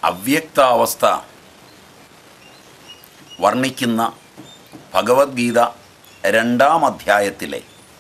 അവ്യക്താവസ്ഥ വർണ്ണിക്കുന്ന ഭഗവത്ഗീത 2-ാം അധ്യായത്തിലെ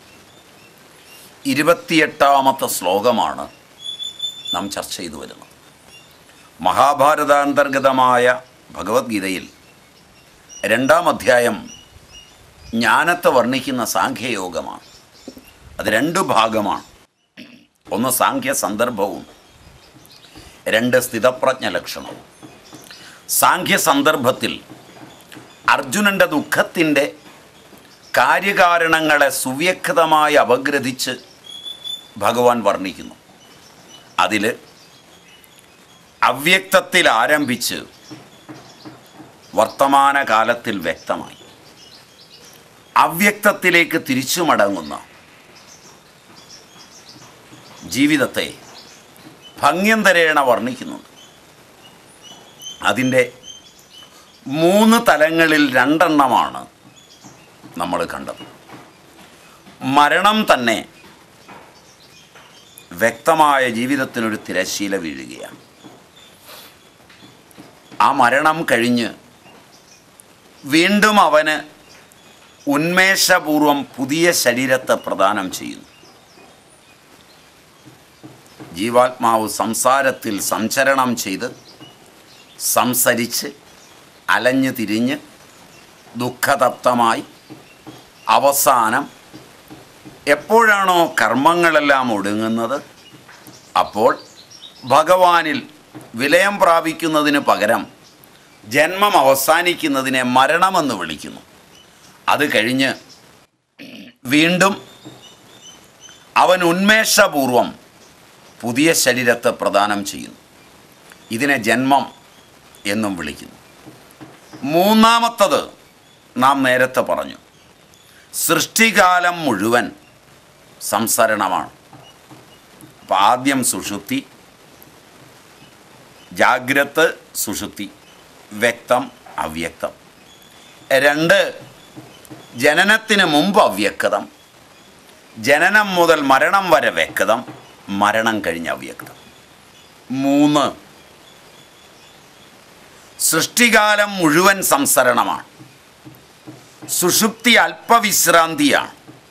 28-ാമത്തെ ശ്ലോകമാണ് നാം ചർച്ച ചെയ്തു വരുന്നത്. മഹാഭാരതാന്തർഗതമായ ഭഗവത്ഗീതയിൽ 2-ാം അധ്യായം ജ്ഞാനത്തെ വർണ്ണിക്കുന്ന സാഖ്യയോഗമാണ്. അത് 2 ഭാഗമാണ്. ഒന്ന് സാഖ്യ സന്ദർഭവും 2 സ്ഥിതപ്രജ്ഞ ലക്ഷണവും. സാഖ്യ സന്ദർഭത്തിൽ അർജുനൻ്റെ ദുഃഖത്തിൻ്റെ കാര്യകാരണങ്ങളെ സുവ്യക്തമായി അപഗ്രഥിച്ച് ഭഗവാൻ വർണ്ണിക്കുന്നു. അതിൽ അവ്യക്തത്തിൽ ആരംഭിച്ച് വർത്തമാനകാലത്തിൽ വ്യക്തമായി അവ്യക്തത്തിലേക്ക് തിരിച്ചു മടങ്ങുന്ന ജീവിതത്തെ ഭംഗ്യന്തരേണ വർണ്ണിക്കുന്നുണ്ട്. അതിൻ്റെ 3 തലങ്ങളിൽ 2 എണ്ണമാണ് നമ്മൾ കണ്ടത്. മരണം തന്നെ വ്യക്തമായ ജീവിതത്തിനൊരു തിരശ്ശീല വീഴുകയാണ്. ആ മരണം കഴിഞ്ഞ് വീണ്ടും അവന് ഉന്മേഷപൂർവം പുതിയ ശരീരത്തെ പ്രദാനം ചെയ്യുന്നു. ജീവാത്മാവ് സംസാരത്തിൽ സഞ്ചരണം ചെയ്ത് സംസരിച്ച് അലഞ്ഞു തിരിഞ്ഞ് ദുഃഖതപ്തമായി അവസാനം എപ്പോഴാണോ കർമ്മങ്ങളെല്ലാം ഒടുങ്ങുന്നത് അപ്പോൾ ഭഗവാനിൽ വിലയം പ്രാപിക്കുന്നതിന് പകരം ജന്മം അവസാനിക്കുന്നതിനെ മരണമെന്ന് വിളിക്കുന്നു. അത് കഴിഞ്ഞ് വീണ്ടും അവൻ ഉന്മേഷപൂർവം പുതിയ ശരീരത്തെ പ്രദാനം ചെയ്യുന്നു. ഇതിനെ ജന്മം എന്നും വിളിക്കുന്നു. 3-ാമത്തത് നാം നേരത്തെ പറഞ്ഞു, സൃഷ്ടികാലം മുഴുവൻ സംസരണമാണ്. അപ്പം ആദ്യം സുഷുപ്തി, ജാഗ്രത് സുഷുപ്തി, വ്യക്തം അവ്യക്തം. 2 ജനനത്തിന് മുമ്പ് അവ്യക്തം, ജനനം മുതൽ മരണം വരെ വ്യക്തം, മരണം കഴിഞ്ഞ് അവ്യക്തം. 3 സൃഷ്ടികാലം മുഴുവൻ സംസരണമാണ്. സുഷുപ്തി അല്പവിശ്രാന്തിയാണ്.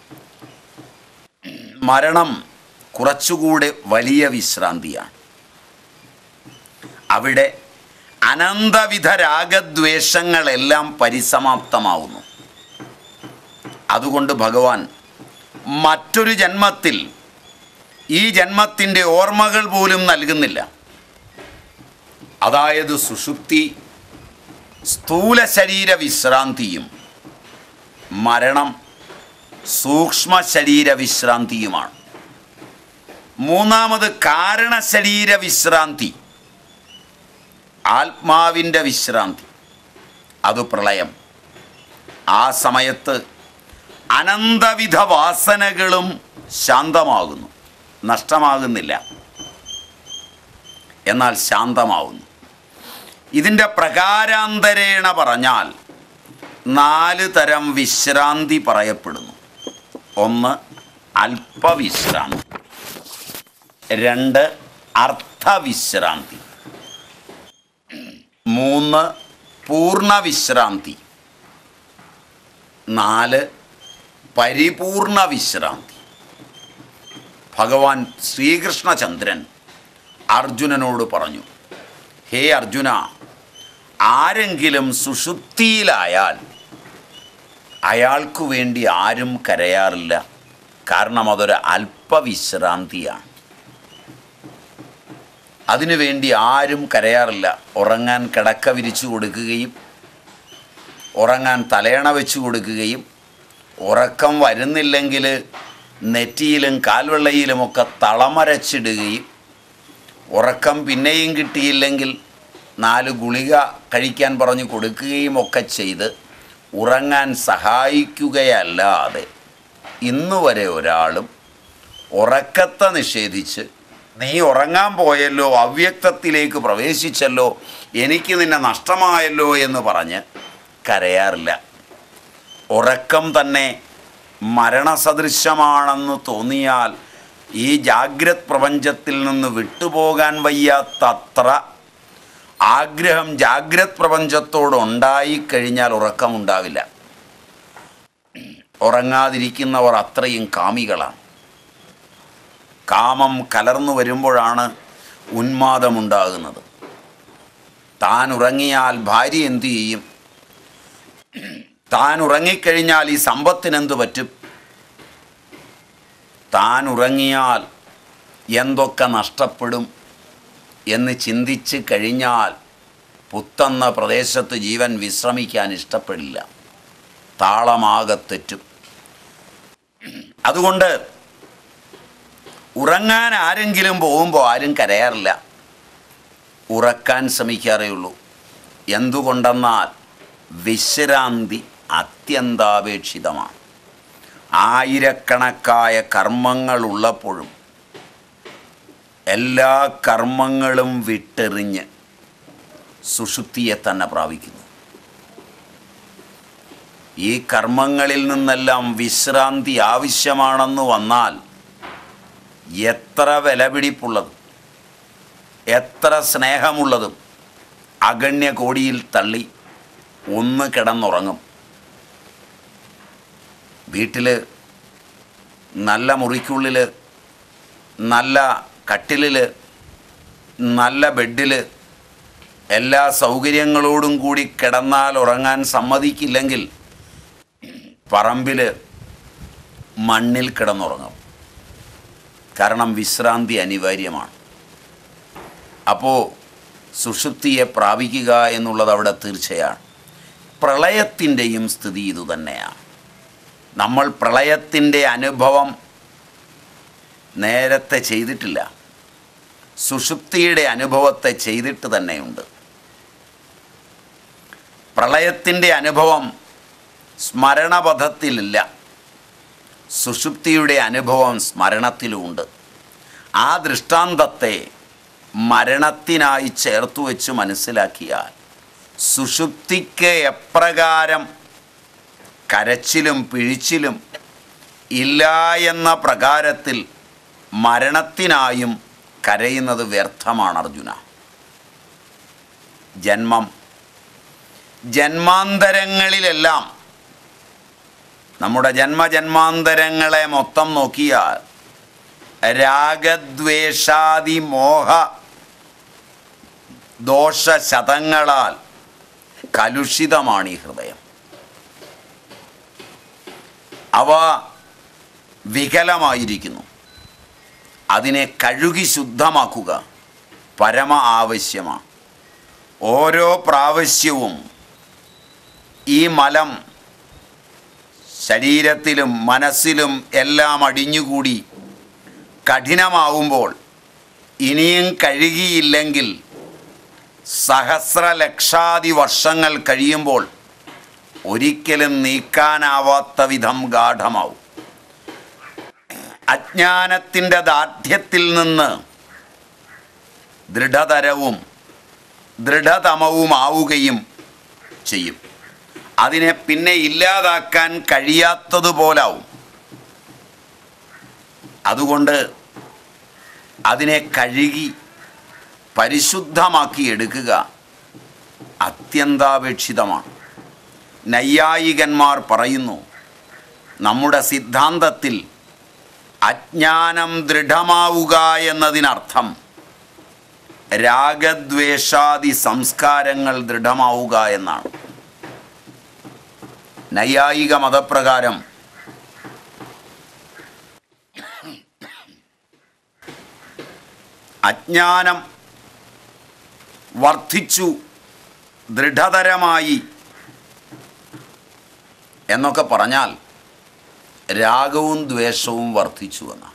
മരണം കുറച്ചുകൂടെ വലിയ വിശ്രാന്തിയാണ്. അവിടെ അനന്തവിധ രാഗദ്വേഷങ്ങളെല്ലാം പരിസമാപ്തമാവുന്നു. അതുകൊണ്ട് ഭഗവാൻ മറ്റൊരു ജന്മത്തിൽ ഈ ജന്മത്തിൻ്റെ ഓർമ്മകൾ പോലും നൽകുന്നില്ല. അതായത് സുഷുപ്തി സ്ഥൂല ശരീര വിശ്രാന്തിയും മരണം സൂക്ഷ്മ ശരീര വിശ്രാന്തിയുമാണ്. 3-ാമത് കാരണശരീര വിശ്രാന്തി, ആത്മാവിൻ്റെ വിശ്രാന്തി, അത് പ്രളയം. ആ സമയത്ത് അനന്തവിധ വാസനകളും ശാന്തമാകുന്നു, നഷ്ടമാകുന്നില്ല, എന്നാൽ ശാന്തമാവുന്നു. ഇതിൻ്റെ പ്രകാരാന്തരേണ പറഞ്ഞാൽ 4 തരം വിശ്രാന്തി പറയപ്പെടുന്നു. 1 അല്പവിശ്രാന്തി, 2 അർത്ഥവിശ്രാന്തി, 3 പൂർണ്ണവിശ്രാന്തി, 4 പരിപൂർണ വിശ്രാന്തി. ഭഗവാൻ ശ്രീകൃഷ്ണചന്ദ്രൻ അർജുനനോട് പറഞ്ഞു, ഹേ അർജുന, ആരെങ്കിലും സുഷുപ്തിയിലായാൽ അയാൾക്കു വേണ്ടി ആരും കരയാറില്ല. കാരണം അതൊരു അല്പവിശ്രാന്തിയാണ്. അതിനുവേണ്ടി ആരും കരയാറില്ല. ഉറങ്ങാൻ കിടക്ക വിരിച്ചു കൊടുക്കുകയും ഉറങ്ങാൻ തലയണ വെച്ച് കൊടുക്കുകയും ഉറക്കം വരുന്നില്ലെങ്കിൽ നെറ്റിയിലും കാൽവെള്ളയിലുമൊക്കെ തളമരച്ചിടുകയും ഉറക്കം പിന്നെയും കിട്ടിയില്ലെങ്കിൽ 4 ഗുളിക കഴിക്കാൻ പറഞ്ഞു കൊടുക്കുകയും ഒക്കെ ചെയ്ത് ഉറങ്ങാൻ സഹായിക്കുകയല്ലാതെ ഇന്നുവരെ ഒരാളും ഉറക്കത്തെ നിഷേധിച്ച് നീ ഉറങ്ങാൻ പോയല്ലോ, അവ്യക്തത്തിലേക്ക് പ്രവേശിച്ചല്ലോ, എനിക്ക് നിന്നെ നഷ്ടമായല്ലോ എന്ന് പറഞ്ഞ് കരയാറില്ല. ഉറക്കം തന്നെ മരണസദൃശമാണെന്ന് തോന്നിയാൽ ഈ ജാഗ്രത് പ്രപഞ്ചത്തിൽ നിന്ന് വിട്ടുപോകാൻ വയ്യാത്തത്ര ആഗ്രഹം ജാഗ്രത് പ്രപഞ്ചത്തോടുണ്ടായിക്കഴിഞ്ഞാൽ ഉറക്കമുണ്ടാവില്ല. ഉറങ്ങാതിരിക്കുന്നവർ അത്രയും കാമികളാണ്. കാമം കലർന്നു വരുമ്പോഴാണ് ഉന്മാദമുണ്ടാകുന്നത്. താൻ ഉറങ്ങിയാൽ ഭാര്യ എന്തു ചെയ്യും? താൻ ഉറങ്ങിക്കഴിഞ്ഞാൽ ഈ സമ്പത്തിനെന്തു പറ്റും? താൻ ഉറങ്ങിയാൽ എന്തൊക്കെ നഷ്ടപ്പെടും എന്ന് ചിന്തിച്ച് കഴിഞ്ഞാൽ പുത്തെന്ന പ്രദേശത്ത് ജീവൻ വിശ്രമിക്കാൻ ഇഷ്ടപ്പെടില്ല. താളമാകെ തെറ്റും. അതുകൊണ്ട് ഉറങ്ങാൻ ആരെങ്കിലും പോകുമ്പോൾ ആരും കരയാറില്ല, ഉറക്കാൻ ശ്രമിക്കാറേ ഉള്ളൂ. എന്തുകൊണ്ടെന്നാൽ വിശ്രാന്തി അത്യന്താപേക്ഷിതമാണ്. ആയിരക്കണക്കായ കർമ്മങ്ങളുള്ളപ്പോഴും എല്ലാ കർമ്മങ്ങളും വിട്ടെറിഞ്ഞ് സുഷുപ്തിയെ തന്നെ പ്രാപിക്കുന്നു. ഈ കർമ്മങ്ങളിൽ നിന്നെല്ലാം വിശ്രാന്തി ആവശ്യമാണെന്ന് വന്നാൽ എത്ര വിലപിടിപ്പുള്ളതും എത്ര സ്നേഹമുള്ളതും അഗണ്യ കോടിയിൽ തള്ളി ഒന്ന് കിടന്നുറങ്ങും. വീട്ടിൽ നല്ല മുറിക്കുള്ളിൽ നല്ല കട്ടിലിൽ നല്ല ബെഡിൽ എല്ലാ സൗകര്യങ്ങളോടും കൂടി കിടന്നാൽ ഉറങ്ങാൻ സമ്മതിക്കില്ലെങ്കിൽ പറമ്പിൽ മണ്ണിൽ കിടന്നുറങ്ങും. കാരണം വിശ്രാന്തി അനിവാര്യമാണ്. അപ്പോൾ സുഷുപ്തിയെ പ്രാപിക്കുക എന്നുള്ളത് അവിടെ തീർച്ചയാണ്. പ്രളയത്തിൻ്റെയും സ്ഥിതി ഇതുതന്നെയാണ്. നമ്മൾ പ്രളയത്തിൻ്റെ അനുഭവം നേരത്തെ ചെയ്തിട്ടില്ല, സുഷുപ്തിയുടെ അനുഭവത്തെ ചെയ്തിട്ട് തന്നെയുണ്ട്. പ്രളയത്തിൻ്റെ അനുഭവം സ്മരണപഥത്തിലില്ല, സുഷുപ്തിയുടെ അനുഭവം സ്മരണത്തിലുമുണ്ട്. ആ ദൃഷ്ടാന്തത്തെ മരണത്തിനായി ചേർത്തു വെച്ച് മനസ്സിലാക്കിയാൽ സുഷുപ്തിക്ക് എപ്രകാരം കരച്ചിലും പിഴിച്ചിലും ഇല്ല എന്ന പ്രകാരത്തിൽ മരണത്തിനായും കരയുന്നത് വ്യർത്ഥമാണ് അർജുന. ജന്മാന്തരങ്ങളിലെല്ലാം നമ്മുടെ ജന്മജന്മാന്തരങ്ങളെ മൊത്തം നോക്കിയാൽ രാഗദ്വേഷാദി മോഹ ദോഷശതങ്ങളാൽ കലുഷിതമാണ് ഈ ഹൃദയം. അവ വികലമായിരിക്കുന്നു. അതിനെ കഴുകി ശുദ്ധമാക്കുക പരമ ആവശ്യമാണ്. ഓരോ പ്രാവശ്യവും ഈ മലം ശരീരത്തിലും മനസ്സിലും എല്ലാം അടിഞ്ഞുകൂടി കഠിനമാവുമ്പോൾ ഇനിയും കഴുകിയില്ലെങ്കിൽ സഹസ്രലക്ഷാദി വർഷങ്ങൾ കഴിയുമ്പോൾ ഒരിക്കലും നീക്കാനാവാത്ത വിധം ഗാഠമാവും. അജ്ഞാനത്തിൻ്റെ ദാർഢ്യത്തിൽ നിന്ന് ദൃഢതരവും ദൃഢതമവുമാവുകയും ചെയ്യും. അതിനെ പിന്നെ ഇല്ലാതാക്കാൻ കഴിയാത്തതുപോലാവും. അതുകൊണ്ട് അതിനെ കഴുകി പരിശുദ്ധമാക്കി എടുക്കുക അത്യന്താപേക്ഷിതമാണ്. നൈയായികന്മാർ പറയുന്നു, നമ്മുടെ സിദ്ധാന്തത്തിൽ അജ്ഞാനം ദൃഢമാവുക എന്നതിനർത്ഥം രാഗദ്വേഷാദി സംസ്കാരങ്ങൾ ദൃഢമാവുക എന്നാണ്. നൈയായിക മതപ്രകാരം അജ്ഞാനം വർദ്ധിച്ചു ദൃഢതരമായി എന്നൊക്കെ പറഞ്ഞാൽ രാഗവും ദ്വേഷവും വർദ്ധിച്ചു എന്നാണ്.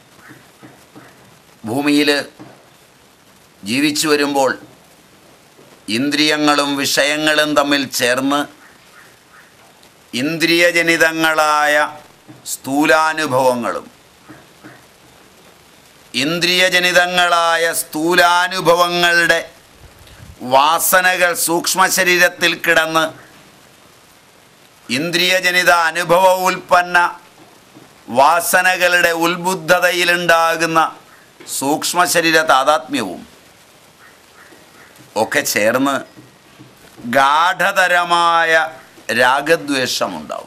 ഭൂമിയിൽ ജീവിച്ചു വരുമ്പോൾ ഇന്ദ്രിയങ്ങളും വിഷയങ്ങളും തമ്മിൽ ചേർന്ന് ഇന്ദ്രിയജനിതങ്ങളായ സ്ഥൂലാനുഭവങ്ങളും ഇന്ദ്രിയജനിതങ്ങളായ സ്ഥൂലാനുഭവങ്ങളുടെ വാസനകൾ സൂക്ഷ്മശരീരത്തിൽ കിടന്ന് ഇന്ദ്രിയജനിത അനുഭവ ഉൽപ്പന്ന വാസനകളുടെ ഉത്ബുദ്ധതയിലുണ്ടാകുന്ന സൂക്ഷ്മശരീര താതാത്മ്യവും ഒക്കെ ചേർന്ന് ഗാഠതരമായ രാഗദ്വേഷമുണ്ടാവും.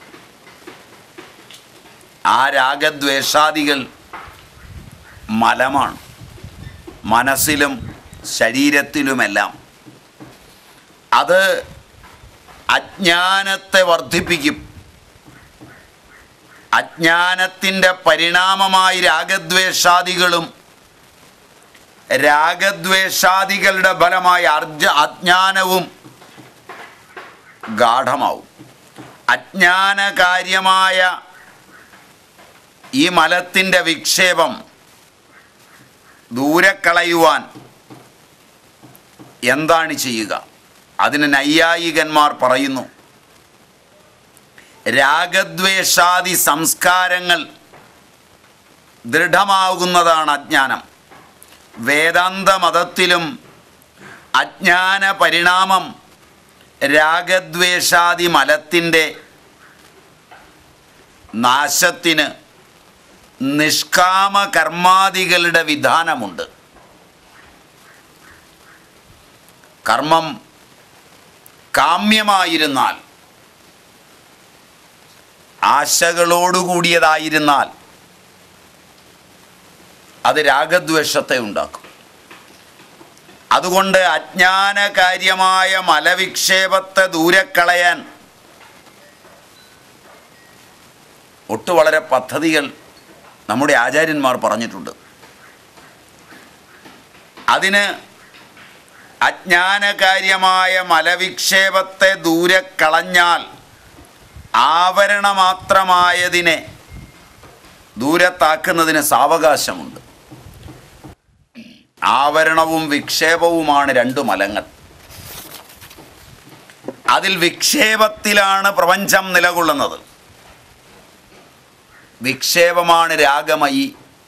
ആ രാഗദ്വേഷാദികൾ മലമാണ്, മനസ്സിലും ശരീരത്തിലുമെല്ലാം. അത് അജ്ഞാനത്തെ വർദ്ധിപ്പിക്കും. അജ്ഞാനത്തിൻ്റെ പരിണാമമായി രാഗദ്വേഷാദികളും രാഗദ്വേഷാദികളുടെ ഫലമായി അജ്ഞാനവും ഗാഠമാവും. അജ്ഞാനകാര്യമായ ഈ മലത്തിൻ്റെ വിക്ഷേപം ദൂരെ കളയുവാൻ എന്താണ് ചെയ്യുക? അതിന് നൈയായികന്മാർ പറയുന്നു, രാഗദ്വേഷാദി സംസ്കാരങ്ങൾ ദൃഢമാകുന്നതാണ് അജ്ഞാനം. വേദാന്ത മതത്തിലും അജ്ഞാന പരിണാമം രാഗദ്വേഷാദി മലത്തിൻ്റെ നാശത്തിന് നിഷ്കാമ കർമാദികളുടെ വിധാനമുണ്ട്. കർമ്മം കാമ്യമായിരുന്നാൽ, ആശകളോടുകൂടിയതായിരുന്നാൽ അത് രാഗദ്വേഷത്തെ ഉണ്ടാക്കും. അതുകൊണ്ട് അജ്ഞാനകാര്യമായ മലവിക്ഷേപത്തെ ദൂരെ കളയാൻ വളരെ പദ്ധതികൾ നമ്മുടെ ആചാര്യന്മാർ പറഞ്ഞിട്ടുണ്ട്. അതിന് അജ്ഞാനകാര്യമായ മലവിക്ഷേപത്തെ ദൂരെ കളഞ്ഞാൽ ആവരണമാത്രമായതിനെ ദൂരത്താക്കുന്നതിന് സാവകാശമുണ്ട്. ആവരണവും വിക്ഷേപവുമാണ് രണ്ട് മലങ്ങൾ. അതിൽ വിക്ഷേപത്തിലാണ് പ്രപഞ്ചം നിലകൊള്ളുന്നത്. വിക്ഷേപമാണ് രാഗമയി,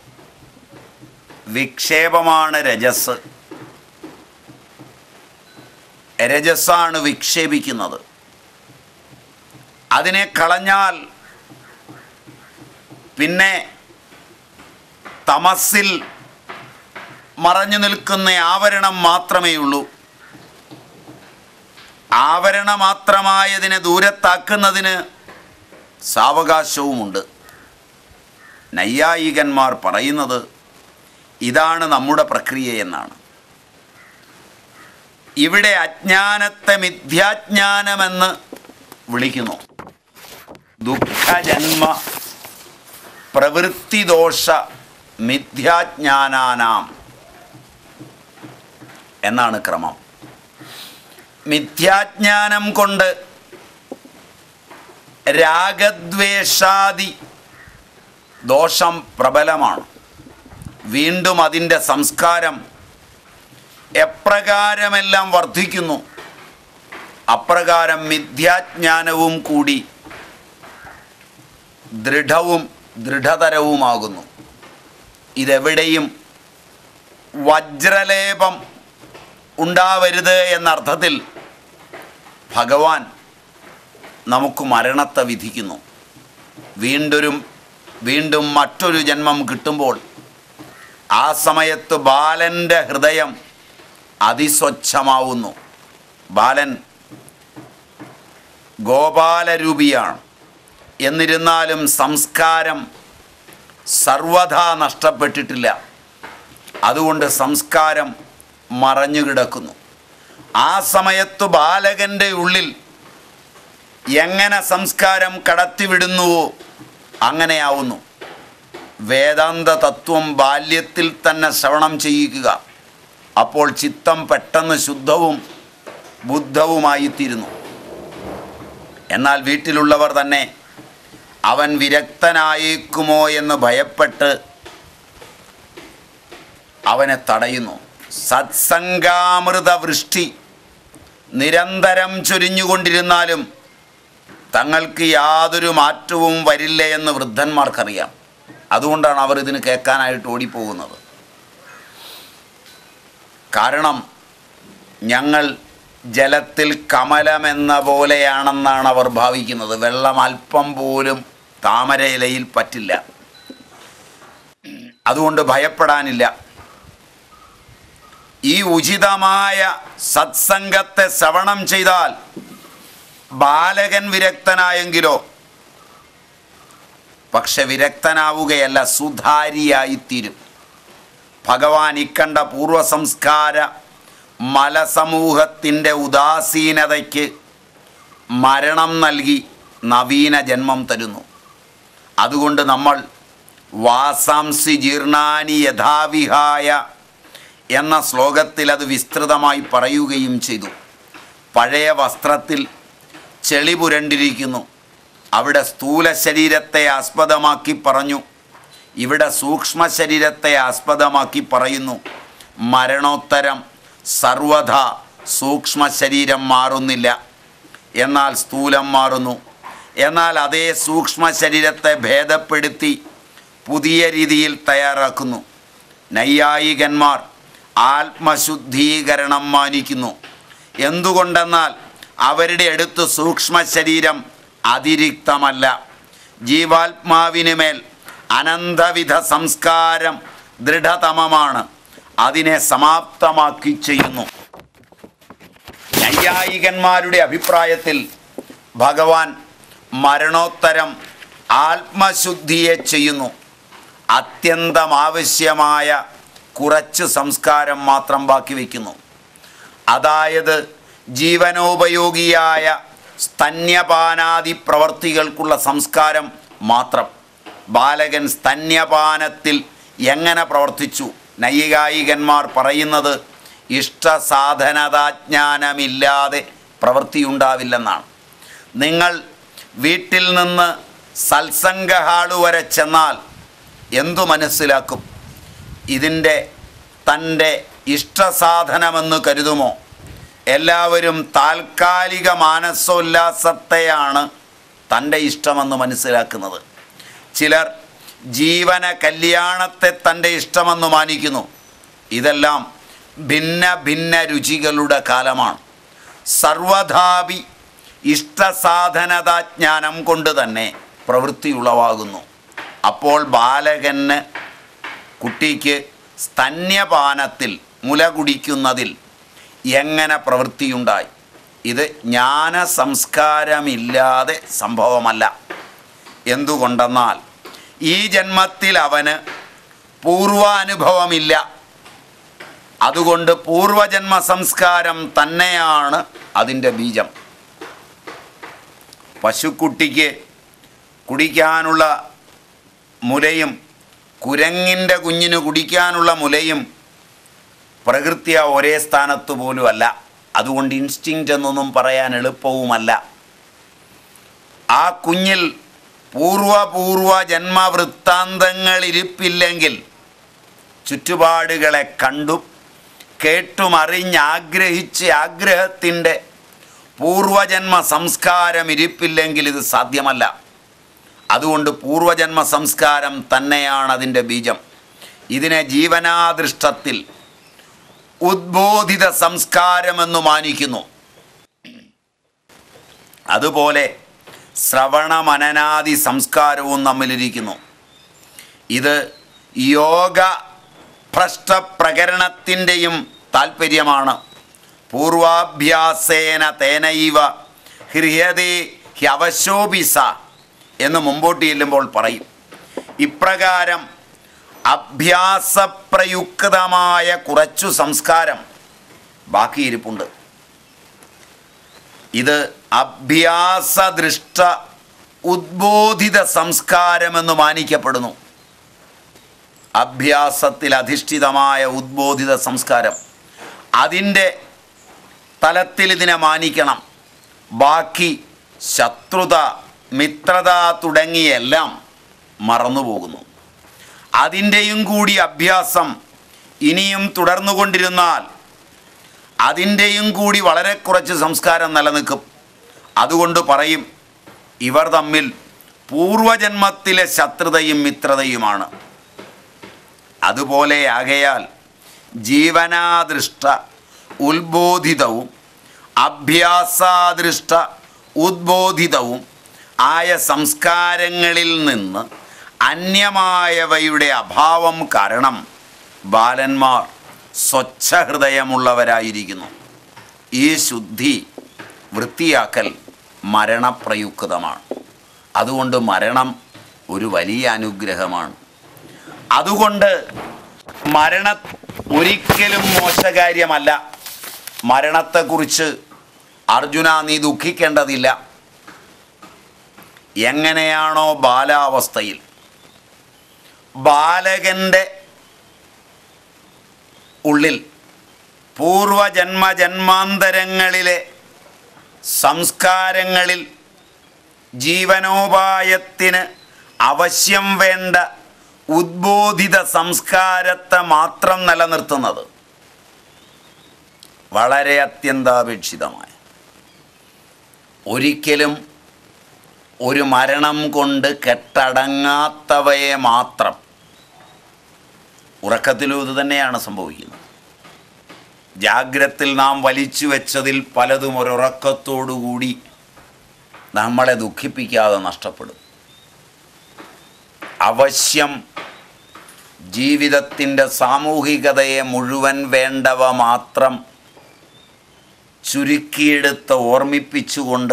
വിക്ഷേപമാണ് രജസ്. രജസ്സാണ് വിക്ഷേപിക്കുന്നത്. അതിനെ കളഞ്ഞാൽ പിന്നെ തമസിൽ മറഞ്ഞു നിൽക്കുന്ന ആവരണം മാത്രമേ ഉള്ളൂ. ആവരണമാത്രമായതിനെ ദൂരത്താക്കുന്നതിന് സാവകാശവുമുണ്ട്. നൈയായികന്മാർ പറയുന്നത് ഇതാണ് നമ്മുടെ പ്രക്രിയ എന്നാണ്. ഇവിടെ അജ്ഞാനത്തെ മിഥ്യാജ്ഞാനമെന്ന് വിളിക്കുന്നു. ദുഃഖജന്മ പ്രവൃത്തിദോഷ മിഥ്യാജ്ഞാനാനാം എന്നാണ് ക്രമം. മിഥ്യാജ്ഞാനം കൊണ്ട് രാഗദ്വേഷാദി ദോഷം പ്രബലമാണ്. വീണ്ടും അതിൻ്റെ സംസ്കാരം എപ്രകാരമെല്ലാം വർദ്ധിക്കുന്നു, അപ്രകാരം മിഥ്യാജ്ഞാനവും കൂടി ദൃഢതരവുമാകുന്നു. ഇതെവിടെയും വജ്രലേപം ഉണ്ടാവരുത് എന്നർത്ഥത്തിൽ ഭഗവാൻ നമുക്ക് മരണത്തെ വിധിക്കുന്നു. വീണ്ടും മറ്റൊരു ജന്മം കിട്ടുമ്പോൾ ആ സമയത്ത് ബാലൻ്റെ ഹൃദയം അതിസ്വച്ഛമാവുന്നു. ബാലൻ ഗോപാലരൂപിയാണ്. എന്നിരുന്നാലും സംസ്കാരം സർവഥാ നഷ്ടപ്പെട്ടിട്ടില്ല. അതുകൊണ്ട് സംസ്കാരം മറഞ്ഞുകിടക്കുന്നു. ആ സമയത്ത് ബാലകൻ്റെ ഉള്ളിൽ എങ്ങനെ സംസ്കാരം കടത്തിവിടുന്നുവോ അങ്ങനെയാവുന്നു. വേദാന്ത തത്വം ബാല്യത്തിൽ തന്നെ ശ്രവണം ചെയ്യുക. അപ്പോൾ ചിത്തം പെട്ടെന്ന് ശുദ്ധവും ബുദ്ധവുമായിത്തീരുന്നു. എന്നാൽ വീട്ടിലുള്ളവർ തന്നെ അവൻ വിരക്തനായേക്കുമോ എന്ന് ഭയപ്പെട്ട് അവനെ തടയുന്നു. സത്സംഗാമൃത വൃഷ്ടി നിരന്തരം ചൊരിഞ്ഞുകൊണ്ടിരുന്നാലും തങ്ങൾക്ക് യാതൊരു മാറ്റവും വരില്ല എന്ന് വൃദ്ധന്മാർക്കറിയാം. അതുകൊണ്ടാണ് അവർ ഇതിന് കേൾക്കാനായിട്ട് ഓടിപ്പോകുന്നത്. കാരണം ഞങ്ങൾ ജലത്തിൽ കമലമെന്ന പോലെയാണെന്നാണ് അവർ ഭാവിക്കുന്നത്. വെള്ളം അല്പം പോലും താമരയിലയിൽ പറ്റില്ല. അതുകൊണ്ട് ഭയപ്പെടാനില്ല. ഈ ഉചിതമായ സത്സംഗത്തെ ശ്രവണം ചെയ്താൽ ബാലകൻ വിരക്തനായെങ്കിലോ, പക്ഷെ വിരക്തനാവുകയല്ല, സുധാരിയായിത്തീരും. ഭഗവാൻ ഇക്കണ്ട പൂർവസംസ്കാര മലസമൂഹത്തിൻ്റെ ഉദാസീനതയ്ക്ക് മരണം നൽകി നവീന ജന്മം തരുന്നു. അതുകൊണ്ട് നമ്മൾ വാസാംസി ജീർണാനി യഥാവിഹായ എന്ന ശ്ലോകത്തിൽ അത് വിസ്തൃതമായി പറയുകയും ചെയ്തു. പഴയ വസ്ത്രത്തിൽ ചെളി പുരണ്ടിരിക്കുന്നു. അവിടെ സ്ഥൂല ശരീരത്തെ ആസ്പദമാക്കി പറഞ്ഞു, ഇവിടെ സൂക്ഷ്മ ശരീരത്തെ ആസ്പദമാക്കി പറയുന്നു. മരണോത്തരം സർവഥാ സൂക്ഷ്മ ശരീരം മാറുന്നില്ല, എന്നാൽ സ്ഥൂലം മാറുന്നു. എന്നാൽ അതേ സൂക്ഷ്മ ശരീരത്തെ ഭേദപ്പെടുത്തി പുതിയ രീതിയിൽ തയ്യാറാക്കുന്നു. നൈയായികന്മാർ ആത്മശുദ്ധീകരണം മാനിക്കുന്നു. എന്തുകൊണ്ടെന്നാൽ അവരുടെ അടുത്ത് സൂക്ഷ്മ ശരീരം അതിരിക്തമല്ല. ജീവാത്മാവിന് മേൽ അനന്തവിധ സംസ്കാരം ദൃഢതമമാണ്. അതിനെ സമാപ്തമാക്കി ചെയ്യുന്നു. നൈയായികന്മാരുടെ അഭിപ്രായത്തിൽ ഭഗവാൻ മരണോത്തരം ആത്മശുദ്ധിയെ ചെയ്യുന്നു. അത്യന്തം ആവശ്യമായ കുറച്ച് സംസ്കാരം മാത്രം ബാക്കി വയ്ക്കുന്നു. അതായത് ജീവനോപയോഗിയായ സ്തന്യപാനാദി പ്രവർത്തികൾക്കുള്ള സംസ്കാരം മാത്രം. ബാലകൻ സ്തന്യപാനത്തിൽ എങ്ങനെ പ്രവർത്തിച്ചു? നൈയായികന്മാർ പറയുന്നത് ഇഷ്ടസാധനതാജ്ഞാനമില്ലാതെ പ്രവൃത്തിയുണ്ടാവില്ലെന്നാണ്. നിങ്ങൾ വീട്ടിൽ നിന്ന് സത്സംഗ ഹാള് വരെ ചെന്നാൽ എന്തു മനസ്സിലാക്കും? ഇതിൻ്റെ തൻ്റെ ഇഷ്ടസാധനമെന്ന് കരുതുമോ? എല്ലാവരും താൽക്കാലിക മാനസോല്ലാസത്തെയാണ് തൻ്റെ ഇഷ്ടമെന്ന് മനസ്സിലാക്കുന്നത്. ചിലർ ജീവന കല്യാണത്തെ തൻ്റെ ഇഷ്ടമെന്ന് മാനിക്കുന്നു. ഇതെല്ലാം ഭിന്ന ഭിന്ന രുചികളുടെ കാലമാണ്. സർവധാപി ഇഷ്ടസാധനതാജ്ഞാനം കൊണ്ട് തന്നെ പ്രവൃത്തി ഉളവാകുന്നു. അപ്പോൾ ബാലകന്, കുട്ടിക്ക് സ്തന്യപാനത്തിൽ മുല കുടിക്കുന്നതിൽ എങ്ങനെ പ്രവൃത്തിയുണ്ടായി? ഇത് ജ്ഞാന സംസ്കാരമില്ലാതെ സംഭവമല്ല. എന്തുകൊണ്ടെന്നാൽ ഈ ജന്മത്തിൽ അവന് പൂർവാനുഭവമില്ല. അതുകൊണ്ട് പൂർവജന്മ സംസ്കാരം തന്നെയാണ് അതിൻ്റെ ബീജം. പശുക്കുട്ടിക്ക് കുടിക്കാനുള്ള മുലയും കുരങ്ങിൻ്റെ കുഞ്ഞിന് കുടിക്കാനുള്ള മുലയും പ്രകൃത്യ ഒരേ സ്ഥാനത്ത് പോലുമല്ല. അതുകൊണ്ട് ഇൻസ്റ്റിങ്ക്റ്റ് എന്നൊന്നും പറയാൻ എളുപ്പവുമല്ല. ആ കുഞ്ഞിൽ പൂർവ ജന്മവൃത്താന്തങ്ങളിരിപ്പില്ലെങ്കിൽ ചുറ്റുപാടുകളെ കണ്ടും കേട്ടും അറിഞ്ഞാഗ്രഹിച്ച് ആഗ്രഹത്തിൻ്റെ പൂർവജന്മ സംസ്കാരം ഇരിപ്പില്ലെങ്കിൽ ഇത് സാധ്യമല്ല. അതുകൊണ്ട് പൂർവജന്മ സംസ്കാരം തന്നെയാണ് അതിൻ്റെ ബീജം. ഇതിനെ ജീവനാദൃഷ്ടത്തിൽ ഉദ്ബോധിത സംസ്കാരമെന്ന് മാനിക്കുന്നു. അതുപോലെ ശ്രവണ മനനാദി സംസ്കാരവും നമ്മിലിരിക്കുന്നു. ഇത് യോഗ ഭ്രഷ്ടപ്രകരണത്തിൻ്റെയും താൽപ്പര്യമാണ്. പൂർവാഭ്യാസേന തേനൈവ ഹ്രിയതേ ഹ്യവശോഭിസ എന്ന് മുമ്പോട്ട് ചെല്ലുമ്പോൾ പറയും. ഇപ്രകാരം അഭ്യാസപ്രയുക്തമായ കുറച്ചു സംസ്കാരം ബാക്കിയിരിപ്പുണ്ട്. ഇത് അഭ്യാസദൃഷ്ട ഉദ്ബോധിത സംസ്കാരമെന്ന് മാനിക്കപ്പെടുന്നു. അഭ്യാസത്തിൽ അധിഷ്ഠിതമായ ഉദ്ബോധിത സംസ്കാരം, അതിൻ്റെ തലത്തിൽ ഇതിനെ മാനിക്കണം. ബാക്കി ശത്രുത, മിത്രത തുടങ്ങിയെല്ലാം മറന്നുപോകുന്നു. അതിൻ്റെയും കൂടി അഭ്യാസം ഇനിയും തുടർന്നുകൊണ്ടിരുന്നാൽ അതിൻ്റെയും കൂടി വളരെ കുറച്ച് സംസ്കാരം നിലനിൽക്കും. അതുകൊണ്ട് പറയും, ഇവർ തമ്മിൽ പൂർവജന്മത്തിലെ ശത്രുതയും മിത്രതയുമാണ്. അതുപോലെ ആകയാൽ ജീവനാദൃഷ്ട ഉത്ബോധിതവും അഭ്യാസാദൃഷ്ട ഉദ്ബോധിതവും ആയ സംസ്കാരങ്ങളിൽ നിന്ന് അന്യമായവയുടെ അഭാവം കാരണം ബാലന്മാർ സ്വച്ഛഹൃദയമുള്ളവരായിരിക്കുന്നു. ഈ ശുദ്ധി, വൃത്തിയാക്കൽ മരണപ്രയുക്തമാണ്. അതുകൊണ്ട് മരണം ഒരു വലിയ അനുഗ്രഹമാണ്. അതുകൊണ്ട് ഒരിക്കലും മോശകാര്യമല്ല. മരണത്തെക്കുറിച്ച് അർജുന നീ ദുഃഖിക്കേണ്ടതില്ല. എങ്ങനെയാണോ ബാലാവസ്ഥയിൽ ബാലകൻ്റെ ഉള്ളിൽ പൂർവജന്മജന്മാന്തരങ്ങളിലെ സംസ്കാരങ്ങളിൽ ജീവനോപായത്തിന് ആവശ്യം വേണ്ട ഉദ്ബോധിത സംസ്കാരത്തെ മാത്രം നിലനിർത്തുന്നത് വളരെ അത്യന്താപേക്ഷിതമായ, ഒരിക്കലും ഒരു മരണം കൊണ്ട് കെട്ടടങ്ങാത്തവയെ മാത്രം, ഉറക്കത്തിലും ഇത് തന്നെയാണ് സംഭവിക്കുന്നത്. ജാഗ്രത്തിൽ നാം വലിച്ചു വെച്ചതിൽ പലതും ഒരുറക്കത്തോടുകൂടി നമ്മളെ ദുഃഖിപ്പിക്കാതെ നഷ്ടപ്പെടും. അവശ്യം ജീവിതത്തിൻ്റെ സാമൂഹികതയെ മുഴുവൻ വേണ്ടവ മാത്രം ചുരുക്കിയെടുത്ത് ഓർമ്മിപ്പിച്ചുകൊണ്ട്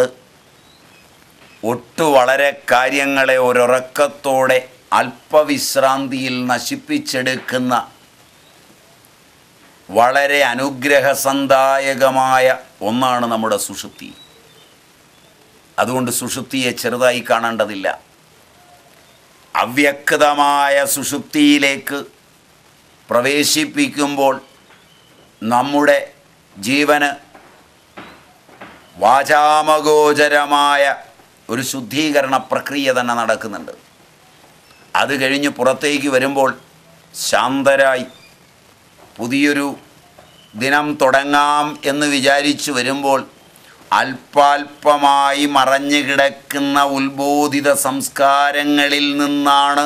വളരെ കാര്യങ്ങളെ ഒരുറക്കത്തോടെ അല്പവിശ്രാന്തിയിൽ നശിപ്പിച്ചെടുക്കുന്ന വളരെ അനുഗ്രഹസന്ദായകമായ ഒന്നാണ് നമ്മുടെ സുഷുപ്തി. അതുകൊണ്ട് സുഷുപ്തിയെ ചെറുതായി കാണേണ്ടതില്ല. അവ്യക്തമായ സുഷുപ്തിയിലേക്ക് പ്രവേശിപ്പിക്കുമ്പോൾ നമ്മുടെ ജീവന് വാചാമഗോചരമായ ഒരു ശുദ്ധീകരണ പ്രക്രിയ തന്നെ നടക്കുന്നുണ്ട്. അത് കഴിഞ്ഞ് പുറത്തേക്ക് വരുമ്പോൾ ശാന്തരായി പുതിയൊരു ദിനം തുടങ്ങാം എന്ന് വിചാരിച്ചു വരുമ്പോൾ അല്പാൽപമായി മറഞ്ഞു കിടക്കുന്ന ഉത്ബോധിത സംസ്കാരങ്ങളിൽ നിന്നാണ്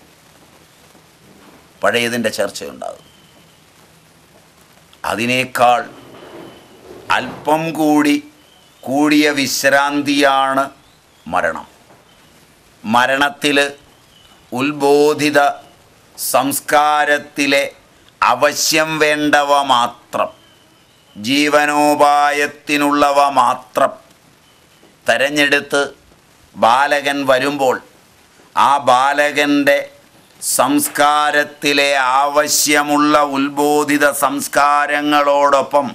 പഴയതിൻ്റെ ചർച്ചയുണ്ടാകുന്നത്. അതിനേക്കാൾ അല്പം കൂടിയ വിശ്രാന്തിയാണ് മരണം. മരണത്തിൽ ഉത്ബോധിത സംസ്കാരത്തിലെ അവശ്യം വേണ്ടവ മാത്രം, ജീവനോപായത്തിനുള്ളവ മാത്രം തെരഞ്ഞെടുത്ത് ബാലകൻ വരുമ്പോൾ ആ ബാലകൻ്റെ സംസ്കാരത്തിലെ ആവശ്യമുള്ള ഉത്ബോധിത സംസ്കാരങ്ങളോടൊപ്പം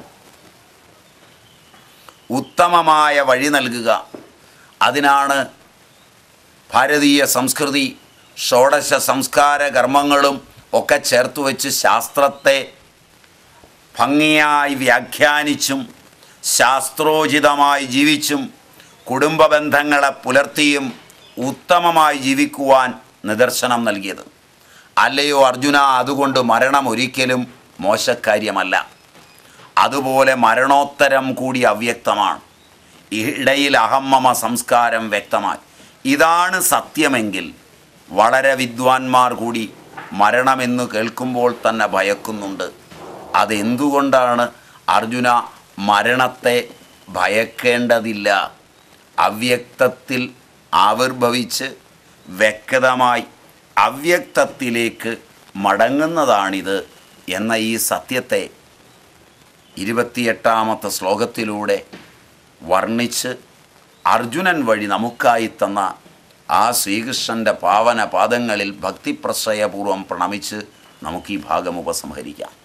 ഉത്തമമായ വഴി നൽകുക. അതിനാണ് ഭാരതീയ സംസ്കൃതി ഷോഡശ സംസ്കാര കർമ്മങ്ങളും ഒക്കെ ചേർത്ത് വെച്ച് ശാസ്ത്രത്തെ ഭംഗിയായി വ്യാഖ്യാനിച്ചും ശാസ്ത്രോചിതമായി ജീവിച്ചും കുടുംബ ബന്ധങ്ങളെ പുലർത്തിയും ഉത്തമമായി ജീവിക്കുവാൻ നിദർശനം നൽകിയത്. അല്ലയോ അർജുന, അതുകൊണ്ട് മരണം ഒരിക്കലും മോശക്കാര്യമല്ല. അതുപോലെ മരണോത്തരം കൂടി അവ്യക്തമാണ്. ഇടയിൽ അഹമ്മമ സംസ്കാരം വ്യക്തമായി. ഇതാണ് സത്യമെങ്കിൽ വളരെ വിദ്വാൻമാർ കൂടി മരണമെന്ന് കേൾക്കുമ്പോൾ തന്നെ ഭയക്കുന്നുണ്ട്. അതെന്തുകൊണ്ടാണ് അർജുന? മരണത്തെ ഭയക്കേണ്ടതില്ല. അവ്യക്തത്തിൽ ആവിർഭവിച്ച് വ്യക്തമായി അവ്യക്തത്തിലേക്ക് മടങ്ങുന്നതാണിത് എന്ന ഈ സത്യത്തെ 28ാമത്തെ ശ്ലോകത്തിലൂടെ വർണ്ണിച്ച് അർജുനൻ വഴി നമുക്കായി തന്ന ആ ശ്രീകൃഷ്ണൻ്റെ പാവന പാദങ്ങളിൽ ഭക്തിപ്രശ്രയപൂർവം പ്രണമിച്ച് നമുക്ക് ഈ ഭാഗം ഉപസംഹരിക്കാം.